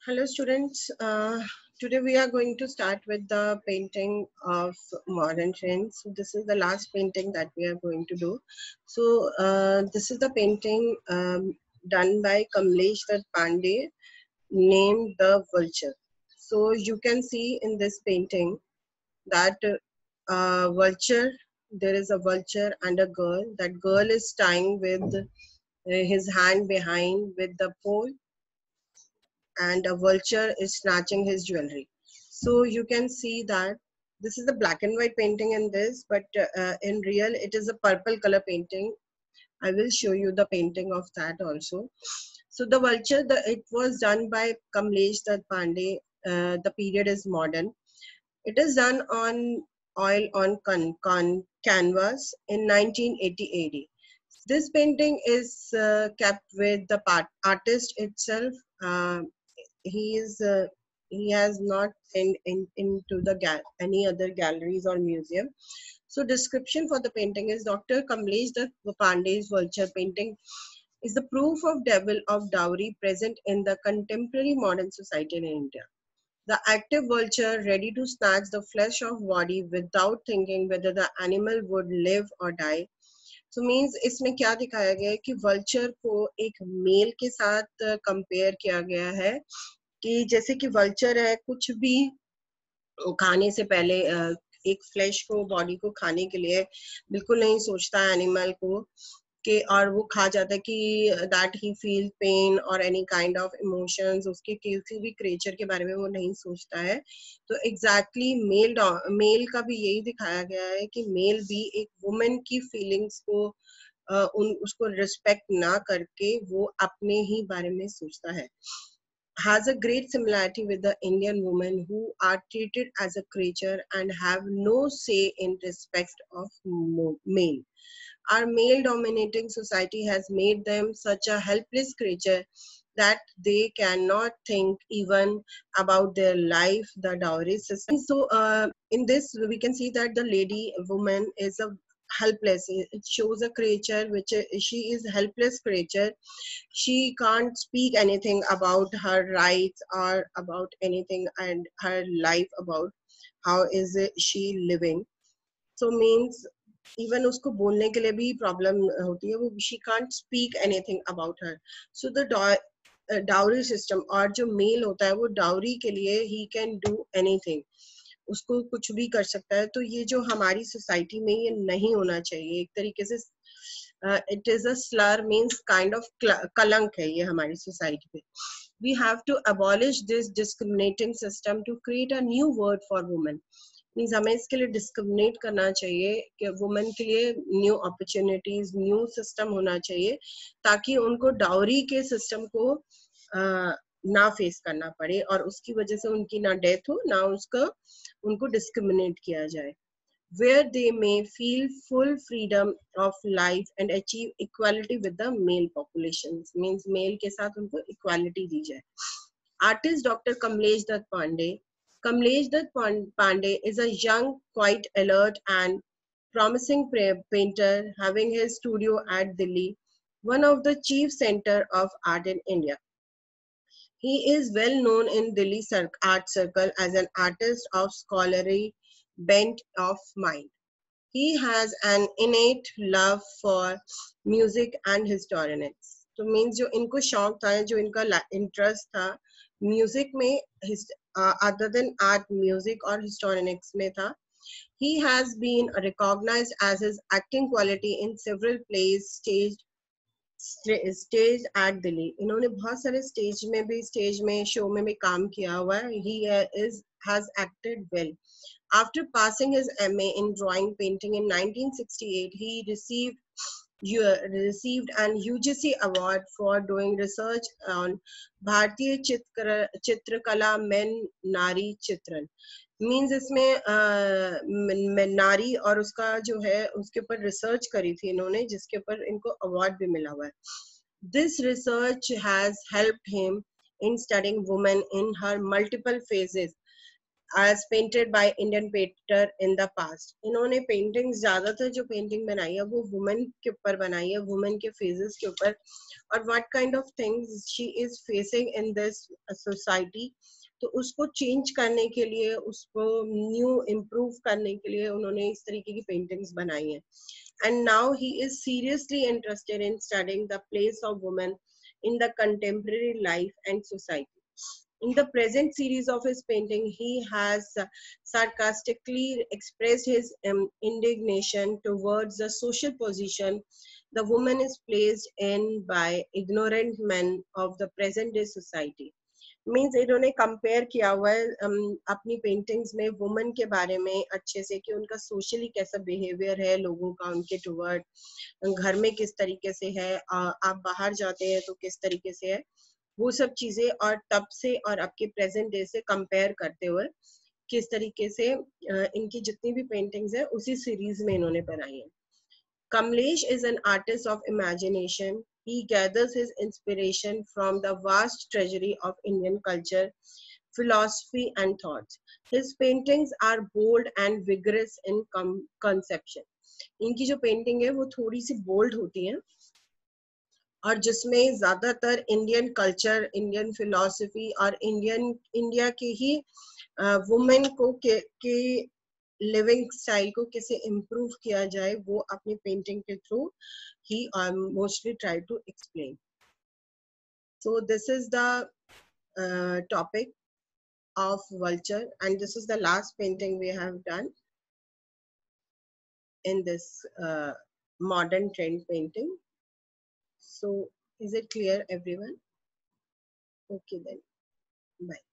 Hello students, today we are going to start with the painting of modern trends. So this is the last painting that we are going to do. So this is the painting done by Kamlesh Dutt Pandey named The Vulture. So you can see in this painting that vulture, there is a vulture and a girl. That girl is tying with his hand behind with the pole, and a vulture is snatching his jewelry. So you can see that this is a black and white painting in this, but in real it is a purple color painting. I will show you the painting of that also. So the vulture, it was done by Kamlesh Dutt Pandey. The period is modern. It is done on oil on canvas in 1980 AD. This painting is kept with the artist itself. Uh, he is he has not into the any other galleries or museum. So description for the painting is Dr. Kamlesh Dutt Pandey's vulture painting is the proof of devil of dowry present in the contemporary modern society in India. The active vulture ready to snatch the flesh of body without thinking whether the animal would live or die. So means इसमें क्या दिखाया गया है कि vulture को एक mail के साथ कंपेयर किया गया है कि जैसे कि vulture है, कुछ भी खाने से पहले एक फ्लैश को बॉडी को खाने के लिए बिल्कुल नहीं सोचता है एनिमल को कि और वो खा जाता है कि दैट ही फील पेन और एनी काइंड ऑफ इमोशंस, उसके किसी भी क्रिएचर के बारे में वो नहीं सोचता है. तो एग्जैक्टली मेल का भी यही दिखाया गया है कि मेल भी एक वुमेन की फीलिंग्स को उसको रिस्पेक्ट ना करके वो अपने ही बारे में सोचता है. Has a great similarity with the Indian women who are treated as a creature and have no say in respect of male. Our male dominating society has made them such a helpless creature that they cannot think even about their life, the dowry system. So in this we can see that the lady woman is a helpless. It shows a creature which she is helpless creature. She can't speak anything about her rights or about anything and her life about how is she living. So means even उसको बोलने के लिए भी problem होती है, वो she can't speak anything about her. So the dowry system और जो मेल होता है वो डाउरी के लिए he can do anything, उसको कुछ भी कर सकता है. तो ये जो हमारी सोसाइटी में ये नहीं होना चाहिए. एक तरीके से it is a slur, means kind of कलंक है ये हमारी सोसाइटी पे. We have to abolish this discriminating system to create a new word for women. Means हमें इसके लिए डिस्क्रिमिनेट करना चाहिए कि वुमेन के लिए न्यू अपॉर्चुनिटीज, न्यू सिस्टम होना चाहिए ताकि उनको डाउरी के सिस्टम को ना फेस करना पड़े और उसकी वजह से उनकी ना डेथ हो ना उसका उनको डिस्क्रिमिनेट किया जाए. Where they may feel full freedom of life and achieve equality with the male populations. Means male के साथ उनको equality दी जाए. Artist Dr. Kamlesh Dutt Pandey. Kamlesh Dutt Pandey is a young, quite alert and promising painter having his studio at Delhi, one of the chief center of art in India. He is well known in Delhi art circle as an artist of scholarly bent of mind. He has an innate love for music and histrionics. तो means जो इनको शौक था, जो इनका interest था music में, other than art, music और histrionics में था. He has been recognized as his acting quality in several plays staged at Delhi. इन्होंने बहुत सारे स्टेज में शो में भी काम किया हुआ है. He has acted well. After passing his MA in drawing painting in 1968, he received an UGC award for doing research on Bharatiya Chitrakala Men Nari Chitran. Means इसमें नारी और उसका जो है उसके ऊपर रिसर्च करी थी इन्होंने, जिसके ऊपर इनको अवार्ड भी मिला हुआ है. This research has helped him in studying women in her multiple phases as painted by Indian painter in the past. इन्होंने paintings ज़्यादातर जो painting बनाई है वो women के ऊपर बनाई है, women के phases के ऊपर, और what kind of things she is facing in this society. तो उसको चेंज करने के लिए, उसको न्यू इम्प्रूव करने के लिए उन्होंने इस तरीके की पेंटिंग्स बनाई हैं. And now he is seriously interested in studying the place of women in the contemporary life and society. In the present series of his painting, he has sarcastically expressed his indignation towards the social position the woman is placed in by ignorant men of the present day society. Means इन्होंने compare किया हुआ है अपनी paintings में women के बारे में अच्छे से, कि उनका सोशली कैसा बिहेवियर है लोगों का उनके टुवर्ड, घर में किस तरीके से है, आप बाहर जाते हैं तो किस तरीके से है, वो सब चीजें, और तब से और अब के प्रेजेंट डे से कंपेयर करते हुए किस तरीके से इनकी जितनी भी पेंटिंग्स है उसी सीरीज में इन्होंने बनाई है. Kamlesh is an artist of imagination. He gathers his inspiration from the vast treasury of Indian culture, philosophy, and thoughts. His paintings are bold and vigorous in conception. इनकी जो पेंटिंग है वो थोड़ी सी बोल्ड होती है, और जिसमें ज्यादातर इंडियन कल्चर, इंडियन फिलॉसफी और इंडिया के ही वुमेन को के लिविंग स्टाइल को कैसे इम्प्रूव किया जाए वो अपनी पेंटिंग के थ्रू ही mostly try to explain. So this is the topic of vulture, and this is the last painting we have done in this modern trend painting. So is it clear everyone? Okay then, bye.